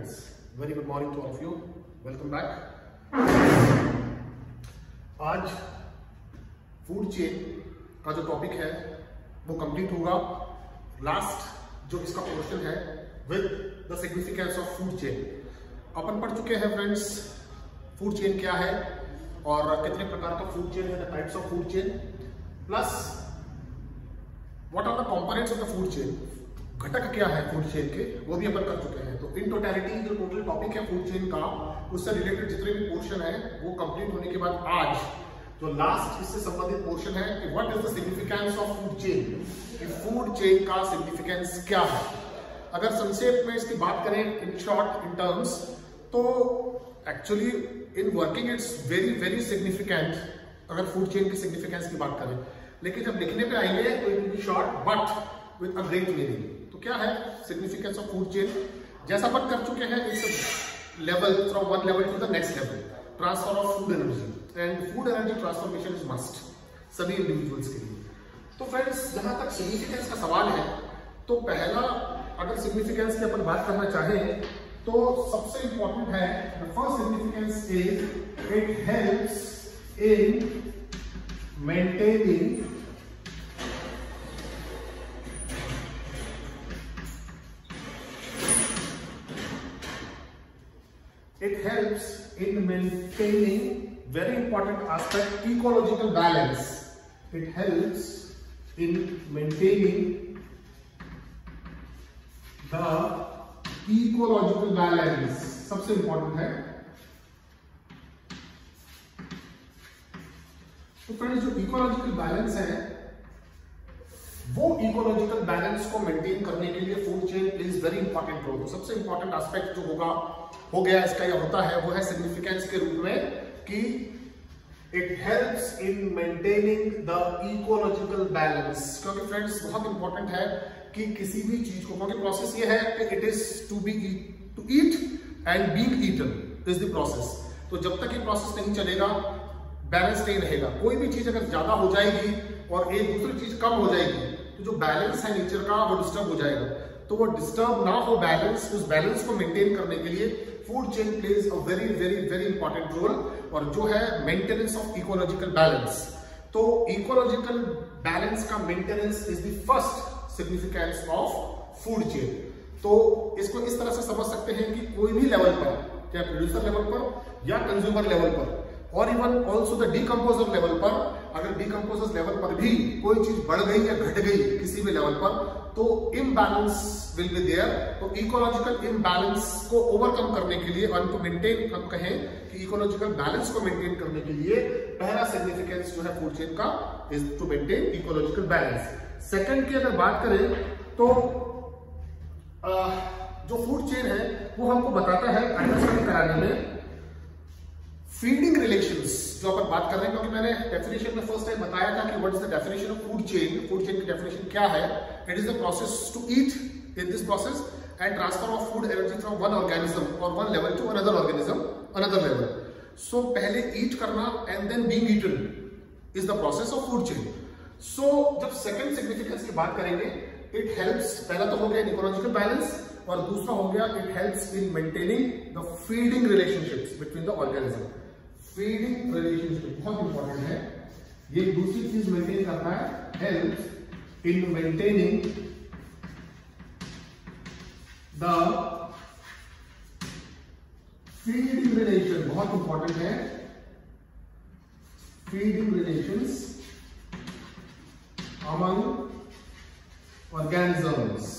friends, very good morning to all of you. Welcome back. आज food chain का जो topic है वो कंप्लीट होगा. लास्ट जो इसका पोर्शन है with the significance of food chain. अपन पढ़ चुके हैं फ्रेंड्स फूड चेन क्या है और कितने प्रकार का फूड चेन है, the types of food chain, plus what are the components of the food chain, घटक क्या है फूड चेन के, वो भी अपन कर चुके हैं. तो इन टोटलिटी जो टोटल टॉपिक है फूड चेन का, उससे रिलेटेड जितने भी पोर्शन है वो कंप्लीट होने के बाद आज जो लास्ट इससे संबंधित पोर्शन है कि what is the significance of food chain, कि फूड चेन का सिग्निफिकेंस क्या है. अगर संक्षेप में इसकी बात करें इन शॉर्ट इन टर्म्स, तो actually in working it's very very significant अगर फूड चेन की सिग्निफिकेंस की बात करें. लेकिन जब लिखने पे आएंगे तो it will be short but with a great meaning. तो क्या है सिग्निफिकेंस ऑफ फूड चेन? जैसा अपन कर चुके हैं इस level from one level to the next level, transfer of food energy and food energy transformation is must सभी individuals के लिए. तो फ्रेंड्स जहां तक सिग्निफिकेंस का सवाल है, तो पहला अगर सिग्निफिकेंस की अपन बात करना चाहें तो सबसे इंपॉर्टेंट है the first significance is it helps in maintaining very important aspect, ecological balance. It helps in maintaining the ecological balance. सबसे इंपॉर्टेंट है. तो फ्रेंड्स जो इकोलॉजिकल बैलेंस है वो इकोलॉजिकल बैलेंस को मेंटेन करने के लिए food chain plays very important role. सबसे इंपॉर्टेंट एस्पेक्ट जो हो गया इसका या होता है वो है सिग्निफिकेंस के रूप में कि it helps in maintaining the ecological balance. क्योंकि फ्रेंड्स बहुत इंपॉर्टेंट है कि किसी भी चीज को, क्योंकि प्रोसेस ये है कि it is to eat and being eaten is the process. तो जब तक ये प्रोसेस नहीं चलेगा बैलेंस नहीं रहेगा. कोई भी चीज अगर ज्यादा हो जाएगी और एक दूसरी चीज कम हो जाएगी तो जो बैलेंस है नेचर का वो डिस्टर्ब हो जाएगा. तो वो डिस्टर्ब ना हो बैलेंस, उस बैलेंस को मेंटेन करने के लिए food chain plays a very very very important role. और जो है मेंटेनेंस ऑफ इकोलॉजिकल बैलेंस. तो इकोलॉजिकल बैलेंस का maintenance is the first significance of food chain. तो इसको इस तरह से समझ सकते हैं कि कोई भी लेवल पर, चाहे प्रोड्यूसर लेवल पर या कंज्यूमर लेवल पर और even also the decomposer level पर, अगर डीकंपोजर लेवल पर भी कोई चीज बढ़ गई या घट गई किसी भी लेवल पर, तो इम्बैलेंस विल बी देयर. तो इकोलॉजिकल इम्बैलेंस को ओवरकम करने के लिए और टू मेंटेन, हम कहें कि इकोलॉजिकल बैलेंस को मेंटेन करने के लिए पहला सिग्निफिकेंस जो है फूड चेन का is to maintain ecological balance. Second की अगर बात करें तो जो फूड चेन है वो हमको बताता है अंडरस्टैंड कराने में फीडिंग रिलेशंस जो अपन बात कर रहे हैं. क्योंकि मैंने डेफिनेशन में फर्स्ट टाइम बताया था कि what is the definition of food chain. Food chain की डेफिनेशन क्या है? It is the process to eat in this process and transfer of food energy from one organism और one level to another organism another level. So पहले eat करना and then being eaten is the process of food chain. So जब second significance की बात करेंगे, it helps, पहला तो हो गया इकोलॉजिकल बैलेंस और दूसरा हो गया it helps in maintaining the feeding relationships between the organism. Feeding relationship बहुत इंपॉर्टेंट है. ये दूसरी चीज मेंटेन करता है, help in maintaining the feeding relation. बहुत इंपॉर्टेंट है फीडिंग रिलेशंस अमंग ऑर्गेनिजम्स.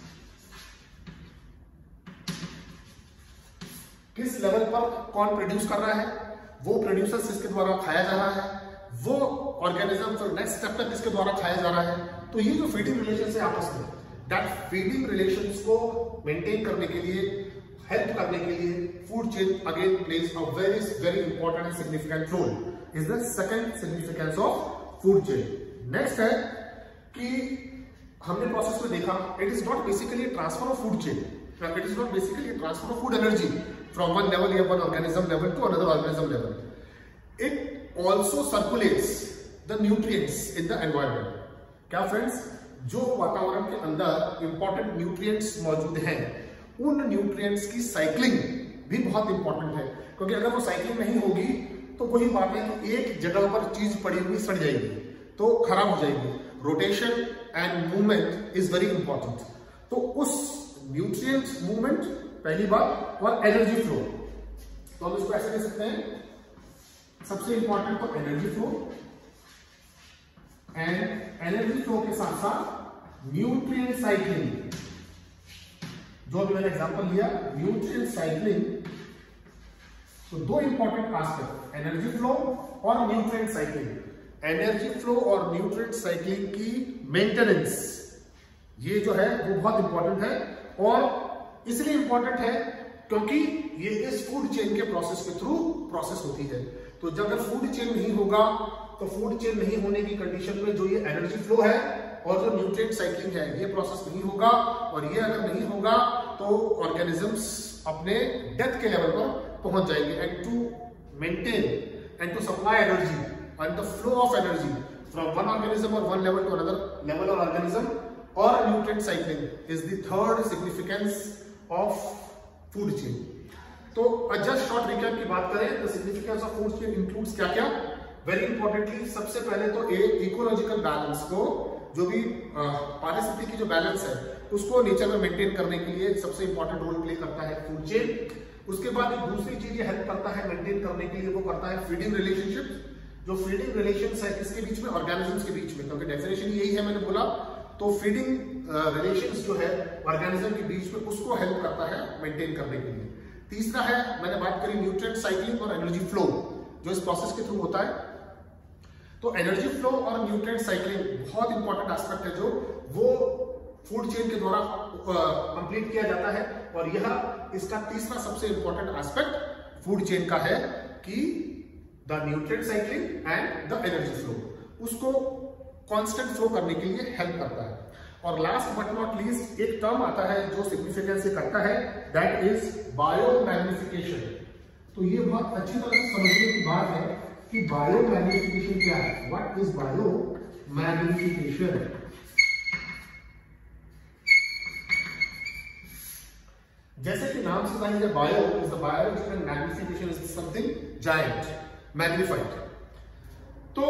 किस लेवल पर कौन प्रोड्यूस कर रहा है, वो प्रोड्यूसर किसके द्वारा खाया जा रहा है, वो ऑर्गेनिज्म फिर नेक्स्ट स्टेप तक किसके द्वारा खाया जा रहा है. तो ये जो फीडिंग रिलेशन है आपस में, दैट फीडिंग रिलेशंस को मेंटेन करने के लिए, हेल्प करने के लिए food chain again plays a very very important and significant role. Is the second significance of food chain. Next है कि हमने प्रोसेस में देखा it is not basically transfer of food chain, it is not basically transfer of food energy from one level या one organism level to another organism level. It also circulates the nutrients in the environment. क्या friends, जो वातावरण के अंदर important nutrients मौजूद हैं उन nutrients की साइक्लिंग भी बहुत इंपॉर्टेंट है, क्योंकि अगर वो साइक्लिंग नहीं होगी तो वही बात है कि एक जगह पर चीज पड़ी हुई सड़ जाएगी, तो खराब हो जाएगी। Rotation and movement is very important. तो उस न्यूट्रिएंट्स मूवमेंट पहली बात, और एनर्जी फ्लो, तो हम इसको ऐसे कह सकते हैं, सबसे इंपॉर्टेंट तो energy flow, and energy flow के साथ साथ न्यूट्रिएंट साइक्लिंग, जो भी मैंने एग्जांपल लिया न्यूट्रिएंट साइक्लिंग। तो दो इंपॉर्टेंट एस्पेक्ट, एनर्जी फ्लो और न्यूट्रिएंट साइक्लिंग। एनर्जी फ्लो और न्यूट्रिएंट साइक्लिंग की मेंटेनेंस, ये जो है वो बहुत इंपॉर्टेंट है, और इसलिए इंपॉर्टेंट है क्योंकि ये इस फूड चेन के प्रोसेस के थ्रू प्रोसेस होती है। तो जब अगर फूड चेन नहीं होगा, तो फूड चेन नहीं होने की कंडीशन में जो ये एनर्जी फ्लो है और जो न्यूट्रिएंट साइक्लिंग है, ये प्रोसेस नहीं होगा, और ये अगर नहीं होगा तो ऑर्गेनिजम्स अपने डेथ के लेवल पर पहुंच जाएंगे। And to maintain and to supply energy and the flow of energy from one organism और one level to another level और ऑर्गेनिज्म, और nutrient cycling is the third significance of food chain. तो just short recap की बात करें तो significance of food chain includes क्या क्या। वेरी इंपॉर्टेंटली, सबसे पहले तो इकोलॉजिकल बैलेंस को, जो भी पारिस्थितिकी जो बैलेंस है उसको नेचर में मेंटेन करने के लिए सबसे इंपॉर्टेंट रोल प्ले करता है फूड चेन। उसके बाद एक दूसरी चीज ये हेल्प करता है मेंटेन करने के लिए, वो करता है फीडिंग रिलेशनशिप। जो फीडिंग रिलेशंस है किसके बीच में, ऑर्गेनिजम्स के बीच में, क्योंकि डेफिनेशन यही है मैंने बोला। तो फीडिंग रिलेशंस जो है ऑर्गेनिज्म के बीच में, उसको हेल्प करता है मेंटेन करने के लिए। तीसरा है, मैंने बात करी न्यूट्रिएंट साइक्लिंग और एनर्जी फ्लो, जो इस प्रोसेस के थ्रू होता है। तो एनर्जी फ्लो और न्यूट्रिएंट साइक्लिंग बहुत इंपॉर्टेंट एस्पेक्ट है, जो वो फूड चेन के द्वारा कंप्लीट किया जाता है। और यह इसका तीसरा सबसे इंपॉर्टेंट एस्पेक्ट फूड चेन का है कि the nutrient cycling and the energy flow उसको कांस्टेंट फ्लो करने के लिए हेल्प करता है। और लास्ट बट नॉट लीस्ट एक टर्म आता है जो सिग्निफिकेंस से करता है, दैट इज बायोमैग्निफिकेशन। तो ये बहुत अच्छी तरह से समझने की बात है कि बायोमैग्निफिकेशन क्या है। What is biomagnification? जैसे कि नाम से जानिए, bio is the biological and magnification is something giant, magnified. तो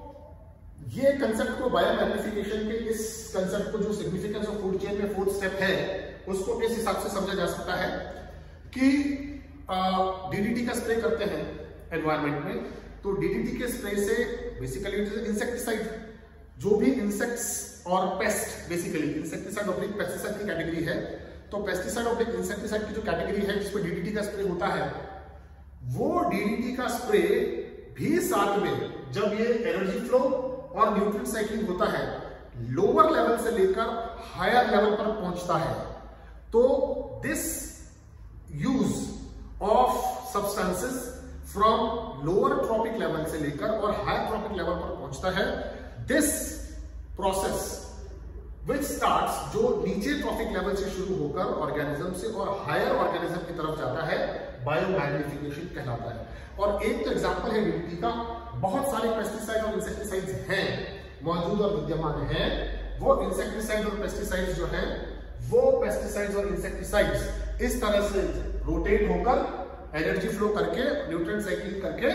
ये कंसेप्ट को, बायोमैग्निफिकेशन के इस कंसेप्ट को, जो सिग्निफिकेंस ऑफ फूड चेन में फोर्थ स्टेप है, उसको इस हिसाब से समझा जा सकता है कि डीडीटी का स्प्रे करते हैं एनवायरनमेंट में, तो डीडीटी के स्प्रे से बेसिकली इंसेक्टिसाइड, जो भी इंसेक्ट्स और पेस्ट, बेसिकली इंसेक्टिसाइड और पेस्टिसाइड की कैटेगरी है। तो पेस्टिसाइड और इंसेक्टिसाइड की जो कैटेगरी है जिसपे डीडीटी का स्प्रे होता है, वो डीडीटी का स्प्रे भी साथ में जब ये एनर्जी फ्लो और न्यूट्रिएंट साइक्लिंग होता है, लोअर लेवल से लेकर हायर लेवल पर पहुंचता है। तो this use of substances from lower trophic level से लेकर और हायर ट्रॉपिक लेवल पर पहुंचता है। दिस प्रोसेस विच स्टार्ट्स, जो नीचे ट्रॉपिक लेवल से शुरू होकर ऑर्गेनिज्म से और हायर ऑर्गेनिज्म की तरफ जाता है, बायोमैग्निफिकेशन कहलाता है। और एक तो एग्जांपल है डीडीटी का, बहुत सारे पेस्टिसाइड और इंसेक्टिसाइड्स हैं, मौजूद और विद्यमान हैं। वो इंसेक्टिसाइड और पेस्टिसाइड्स जो हैं, वो पेस्टिसाइड्स और इंसेक्टिसाइड्स इस तरह से रोटेट होकर एनर्जी फ्लो करके, न्यूट्रिएंट साइक्लिंग करके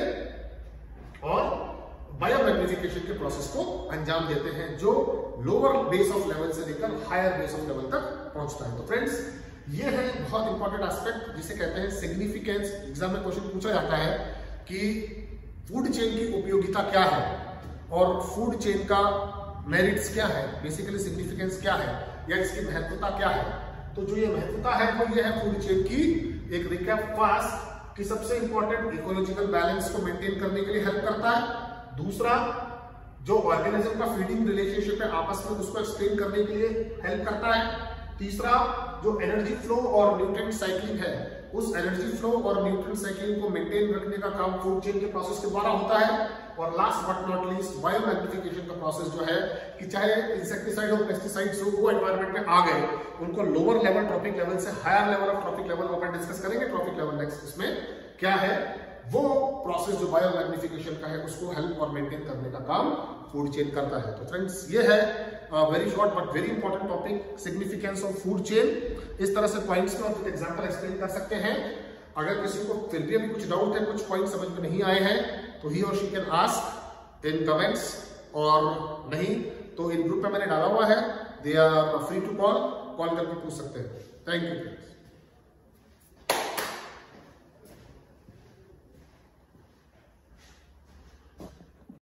और बायोमैग्निफिकेशन के प्रोसेस को अंजाम देते हैं, जो लोअर बेस ऑफ लेवल से लेकर हायर बेस ऑफ लेवल तक पहुंचता है। तो फ्रेंड्स, ये है बहुत इंपॉर्टेंट एस्पेक्ट जिसे कहते हैं सिग्निफिकेंस। एग्जाम में क्वेश्चन पूछा जाता है कि फूड चेन की उपयोगिता क्या है और फूड चेन का मेरिट्स क्या है, बेसिकली सिग्निफिकेंस क्या है या इसकी महत्वता क्या है। तो जो ये महत्वता है वो ये है फूड चेन की, एक रिकैप फास्ट, कि सबसे इंपॉर्टेंट इकोलॉजिकल बैलेंस को मेंटेन करने के लिए हेल्प करता है। दूसरा, जो ऑर्गेनिज्म का फीडिंग रिलेशनशिप है आपस में, उसको एक्सप्लेन करने के लिए हेल्प करता है। तीसरा, जो एनर्जी फ्लो और न्यूट्रिएंट साइक्लिंग है, उस एनर्जी फ्लो और न्यूट्रिएंट साइक्लिंग को मेंटेन रखने का काम फूड चेन के प्रोसेस के द्वारा होता है। और last but not least, biomagnification का प्रोसेस जो है कि चाहे इंसेक्टिसाइड और पेस्टिसाइड्स हो, वो एनवायरनमेंट में आ गए, उनको लोअर लेवल ट्रॉपिक लेवल से higher level of trophic level अपन डिस्कस करेंगे। ट्रॉपिक लेवल नेक्स्ट इसमें क्या है, वो प्रोसेस जो बायोमैग्निफिकेशन का है उसको हेल्प और मेंटेन करने का काम फूड चेन करता है। तो फ्रेंड्स ये है very short but very important topic, significance of food chain. इस तरह से पॉइंट्स में और एग्जांपल एक्सप्लेन कर सकते हैं। अगर किसी को फिर भी अभी कुछ डाउट है, कुछ पॉइंट समझ में नहीं आए हैं, तो ही और she can ask in comments, और नहीं तो इन ग्रुप में मैंने डाला हुआ है, they are free to call करके पूछ सकते हैं। Thank you.